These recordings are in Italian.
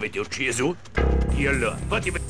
L'avete ucciso? E allora, fatti vedere.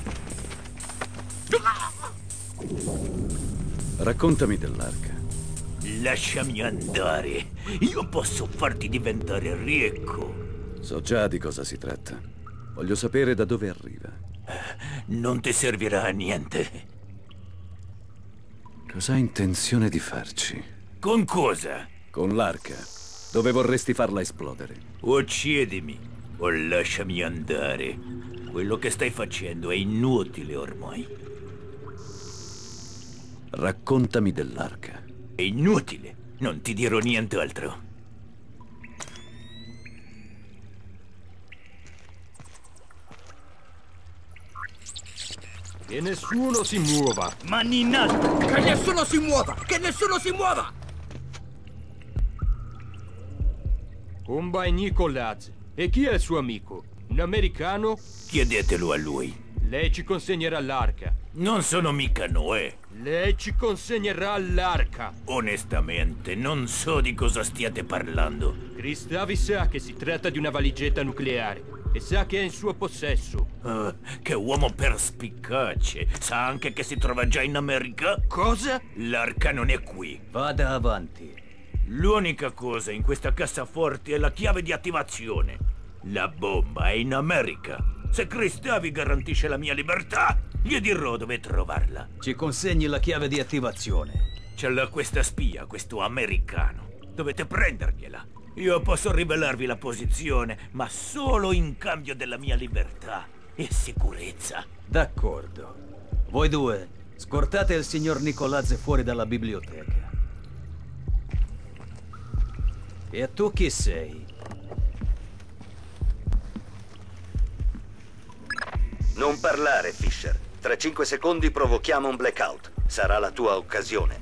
Raccontami dell'arca. Lasciami andare. Io posso farti diventare ricco. So già di cosa si tratta. Voglio sapere da dove arriva. Non ti servirà a niente. Cosa hai intenzione di farci? Con cosa? Con l'arca. Dove vorresti farla esplodere? Uccidimi o lasciami andare. Quello che stai facendo è inutile ormai. Raccontami dell'arca. È inutile. Non ti dirò nient'altro. Che nessuno si muova. Mani in alto! Che nessuno si muova! Che nessuno si muova! Combine Nicolaz. E chi è il suo amico? Un americano? Chiedetelo a lui. Lei ci consegnerà l'arca. Non sono mica Noè. Lei ci consegnerà l'arca. Onestamente, non so di cosa stiate parlando. Cristavi sa che si tratta di una valigetta nucleare e sa che è in suo possesso. Che uomo perspicace. Sa anche che si trova già in America? Cosa? L'arca non è qui. Vada avanti. L'unica cosa in questa cassaforte è la chiave di attivazione. La bomba è in America. Se Cristavi garantisce la mia libertà, gli dirò dove trovarla. Ci consegni la chiave di attivazione. Ce l'ha questa spia, questo americano. Dovete prendergliela. Io posso rivelarvi la posizione, ma solo in cambio della mia libertà e sicurezza. D'accordo. Voi due, scortate il signor Nicolazze fuori dalla biblioteca. E tu chi sei? Non parlare, Fisher. Tra 5 secondi provochiamo un blackout. Sarà la tua occasione.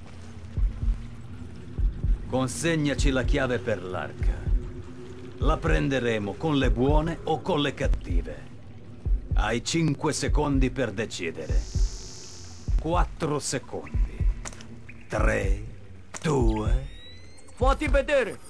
Consegnaci la chiave per l'arca. La prenderemo con le buone o con le cattive. Hai 5 secondi per decidere. 4 secondi. 3, 2... Fatti vedere!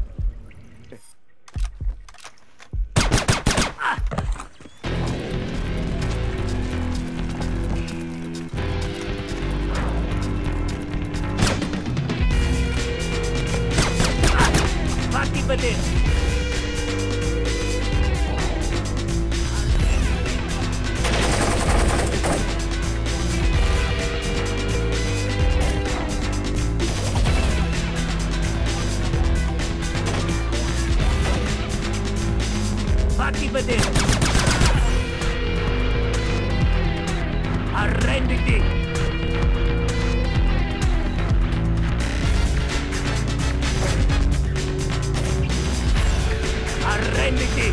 Fatti vedere! Fatti vedere! Arrenditi! Arrenditi!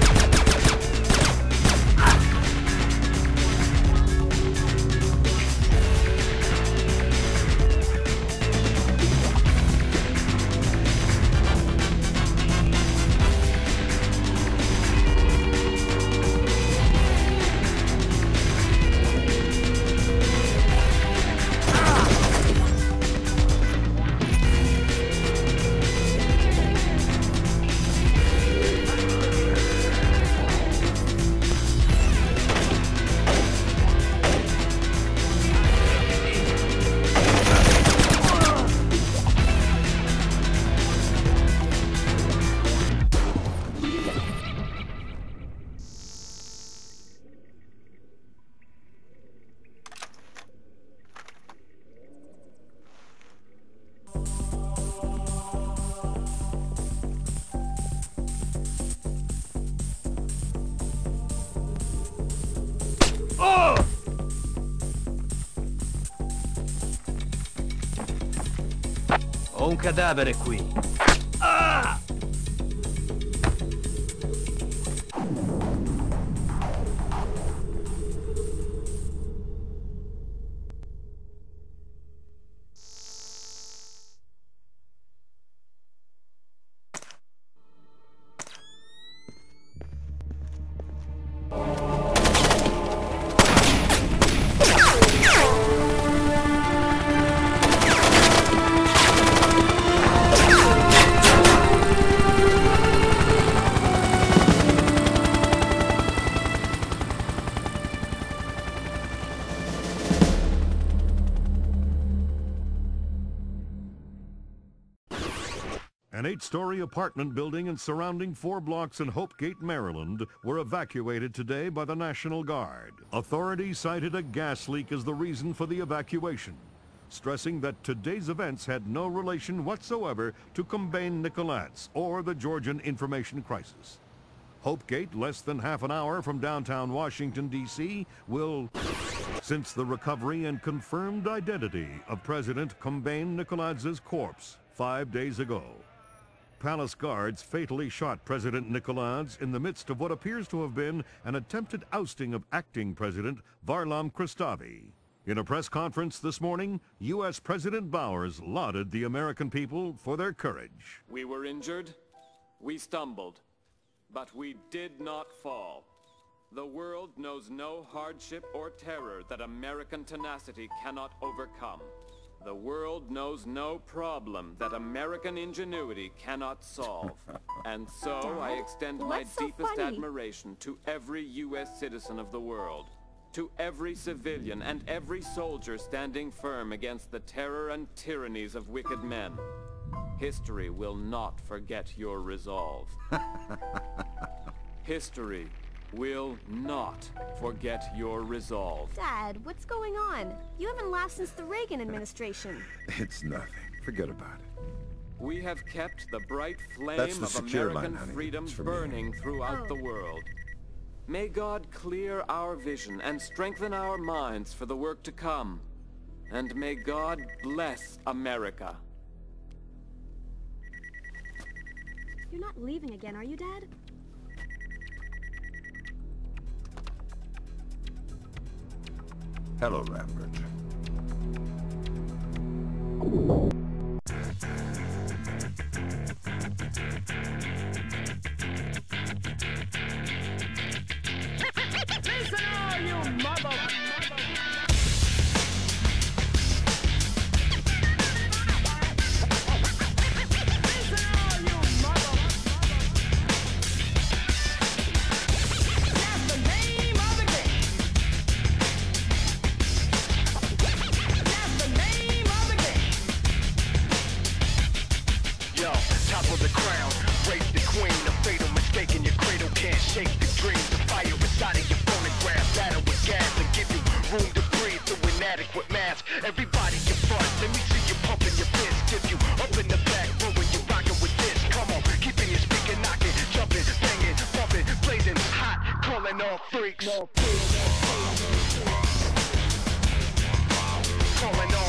Ho un cadavere qui. 8-story apartment building and surrounding 4 blocks in Hopegate, Maryland, were evacuated today by the National Guard. Authorities cited a gas leak as the reason for the evacuation, stressing that today's events had no relation whatsoever to Combine Nicolats or the Georgian information crisis. Hopegate, less than half an hour from downtown Washington, D.C., will, since the recovery and confirmed identity of President Combine Nicoladz's corpse 5 days ago. Palace guards fatally shot President Nicoladze in the midst of what appears to have been an attempted ousting of acting President Varlam Kristavi. In a press conference this morning, U.S. President Bowers lauded the American people for their courage. We were injured, we stumbled, but we did not fall. The world knows no hardship or terror that American tenacity cannot overcome. The world knows no problem that American ingenuity cannot solve. And so Dad, I extend my deepest admiration to every U.S. citizen of the world, to every civilian and every soldier standing firm against the terror and tyrannies of wicked men. History will not forget your resolve. History will not forget your resolve. Dad, what's going on? You haven't laughed since the Reagan administration. It's nothing. Forget about it. We have kept the bright flame That's the of secure American line, honey. freedom It's for burning me. throughout the world. May God clear our vision and strengthen our minds for the work to come. And may God bless America. You're not leaving again, are you, Dad? Hello, Lambert. Listen all you mother... Everybody get front, let me see you pumping your fist. If you up in the back, but when you rockin' with this, come on, keeping your speaker knocking, jumping, banging, bumping, blazing hot, calling all freaks. Calling all